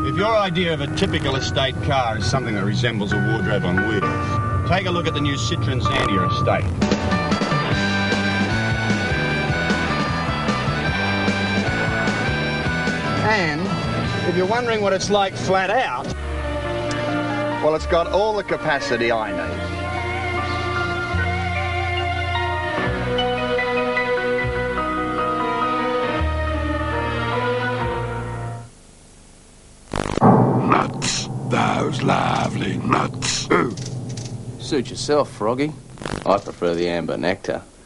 If your idea of a typical estate car is something that resembles a wardrobe on wheels, take a look at the new Citroen Zandia Estate. And if you're wondering what it's like flat out, well, it's got all the capacity I need. Nuts. Those lovely nuts. Suit yourself, Froggy. I prefer the amber nectar.